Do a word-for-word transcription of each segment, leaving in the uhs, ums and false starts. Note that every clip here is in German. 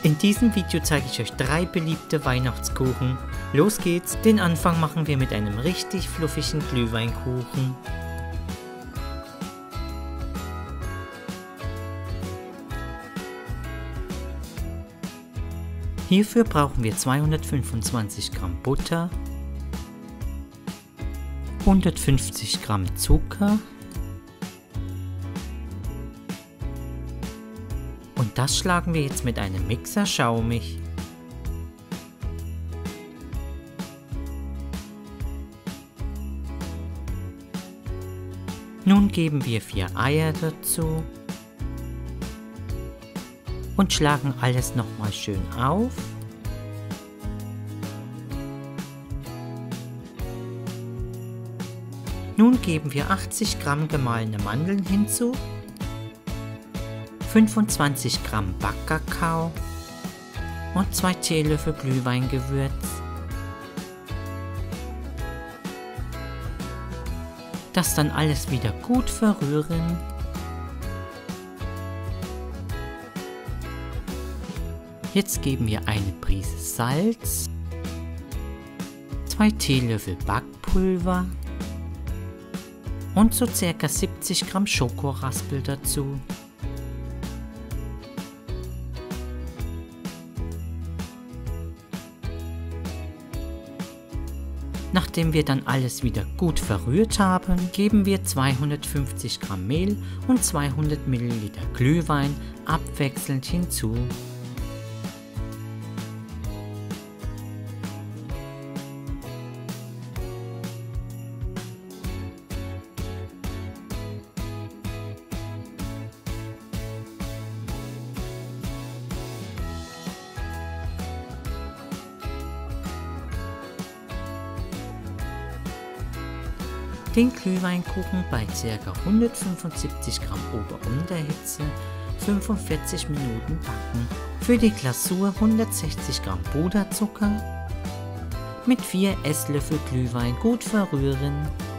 In diesem Video zeige ich euch drei beliebte Weihnachtskuchen. Los geht's! Den Anfang machen wir mit einem richtig fluffigen Glühweinkuchen. Hierfür brauchen wir zweihundertfünfundzwanzig Gramm Butter, hundertfünfzig Gramm Zucker und das schlagen wir jetzt mit einem Mixer schaumig. Nun geben wir vier Eier dazu und schlagen alles nochmal schön auf. Nun geben wir achtzig Gramm gemahlene Mandeln hinzu, fünfundzwanzig Gramm Backkakao und zwei Teelöffel Glühweingewürz. Das dann alles wieder gut verrühren. Jetzt geben wir eine Prise Salz, zwei Teelöffel Backpulver und so ca. siebzig Gramm Schokoraspel dazu. Nachdem wir dann alles wieder gut verrührt haben, geben wir zweihundertfünfzig Gramm Mehl und zweihundert Milliliter Glühwein abwechselnd hinzu. Den Glühweinkuchen bei ca. hundertfünfundsiebzig Gramm Ober-Unterhitze fünfundvierzig Minuten backen. Für die Glasur hundertsechzig Gramm Puderzucker mit vier Esslöffel Glühwein gut verrühren.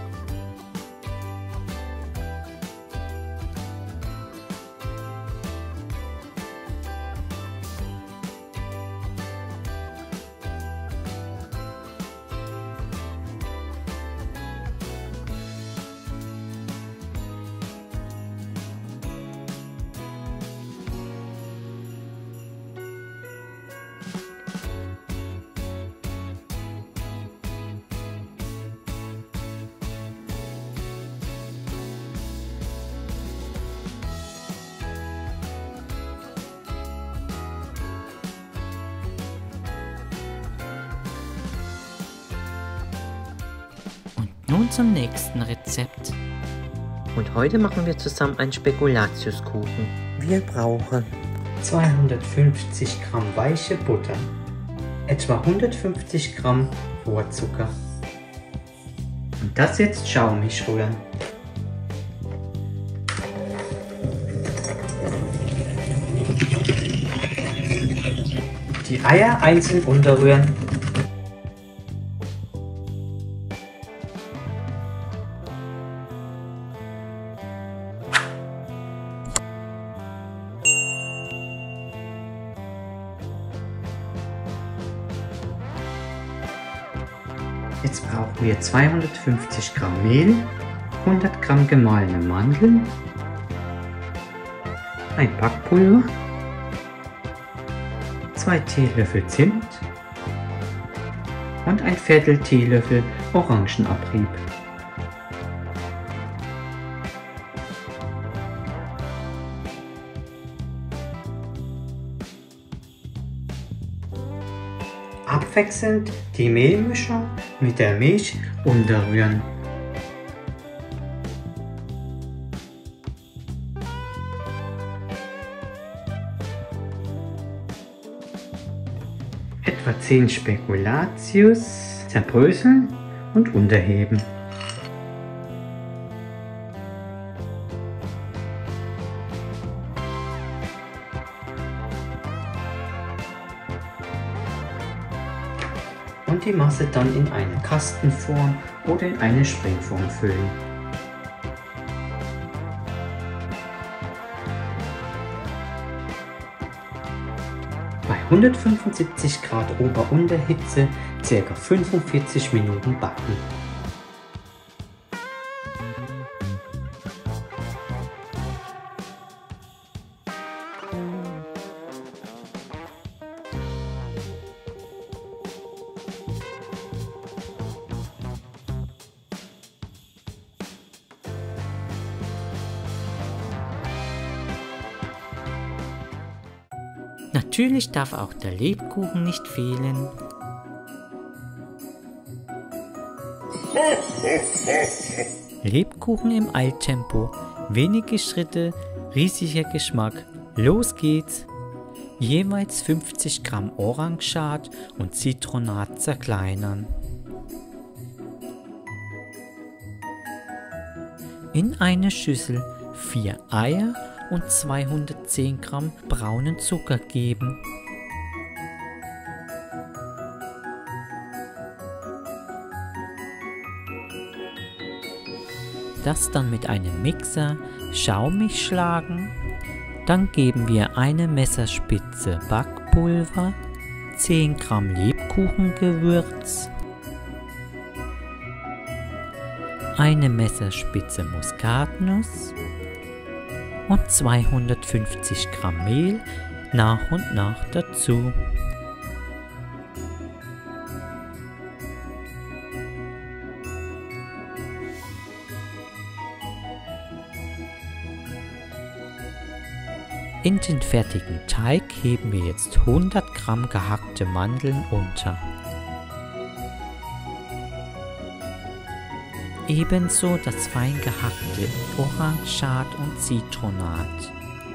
Nun zum nächsten Rezept. Und heute machen wir zusammen einen Spekulatiuskuchen. Wir brauchen zweihundertfünfzig Gramm weiche Butter, etwa hundertfünfzig Gramm Rohrzucker. Und das jetzt schaumig rühren. Die Eier einzeln unterrühren. Jetzt brauchen wir zweihundertfünfzig Gramm Mehl, hundert Gramm gemahlene Mandeln, ein Backpulver, zwei Teelöffel Zimt und ein Viertel Teelöffel Orangenabrieb. Abwechselnd die Mehlmischung mit der Milch unterrühren. Etwa zehn Spekulatius zerbröseln und unterheben. Und die Masse dann in eine Kastenform oder in eine Springform füllen. Bei hundertfünfundsiebzig Grad Ober-Unterhitze ca. fünfundvierzig Minuten backen. Natürlich darf auch der Lebkuchen nicht fehlen. Lebkuchen im Eiltempo, wenige Schritte, riesiger Geschmack. Los geht's! Jeweils fünfzig Gramm Orangenschad und Zitronat zerkleinern. In eine Schüssel vier Eier und zweihundertzehn Gramm braunen Zucker geben. Das dann mit einem Mixer schaumig schlagen. Dann geben wir eine Messerspitze Backpulver, zehn Gramm Lebkuchengewürz, eine Messerspitze Muskatnuss und zweihundertfünfzig Gramm Mehl nach und nach dazu. In den fertigen Teig heben wir jetzt hundert Gramm gehackte Mandeln unter. Ebenso das fein gehackte Orangenschad und Zitronat.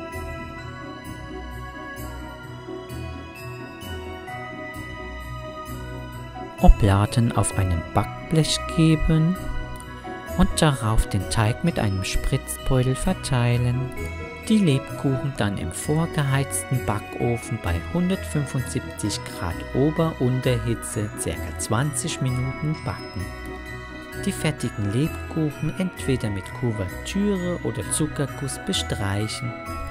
Obladen auf einem Backblech geben und darauf den Teig mit einem Spritzbeutel verteilen. Die Lebkuchen dann im vorgeheizten Backofen bei hundertfünfundsiebzig Grad Ober-Unterhitze ca. zwanzig Minuten backen. Die fertigen Lebkuchen entweder mit Kuvertüre oder Zuckerguss bestreichen.